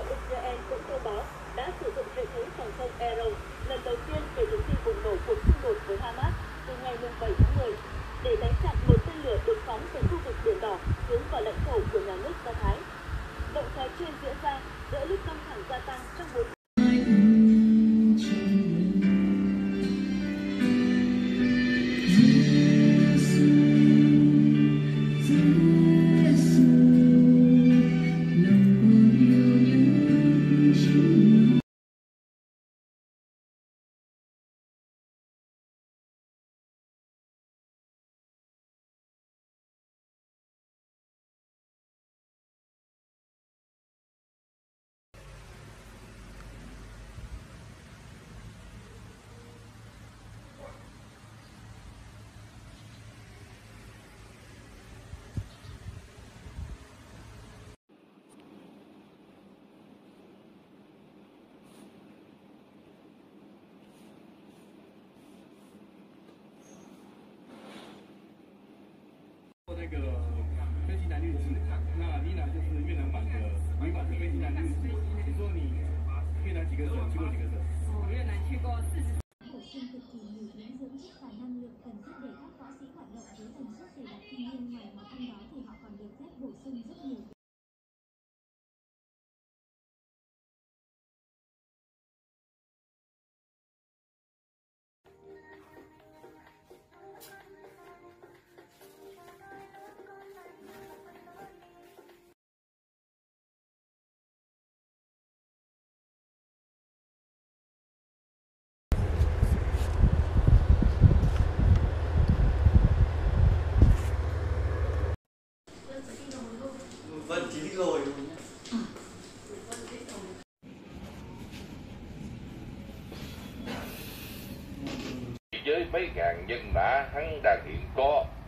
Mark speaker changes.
Speaker 1: Israel cũng thông báo đã sử dụng hệ thống phòng không Arrow lần đầu tiên kể từ khi bùng nổ cuộc xung đột với Hamas từ ngày 7 tháng 10 để đánh chặn một tên lửa được phóng từ khu vực Biển Đỏ hướng vào lãnh thổ của nhà nước Do Thái. Động thái trên diễn ra giữa lúc căng thẳng gia tăng trong bối
Speaker 2: 那个飞机男绿志，那妮娜就是越南版的女版的飞机男绿志。你说你越南几个省？去过几个省？
Speaker 3: 越南去过40。
Speaker 4: bổ sung cực kỳ nhiều dinh dưỡng chất và năng lượng cần thiết để các võ sĩ hoạt động với tần suất dày đặc. Tuy nhiên ngoài món ăn đó thì họ còn được phép bổ sung rất nhiều
Speaker 5: Vâng, chỉ thích rồi luôn nhé.
Speaker 6: Với mấy ngàn dân mã hắn đang hiện có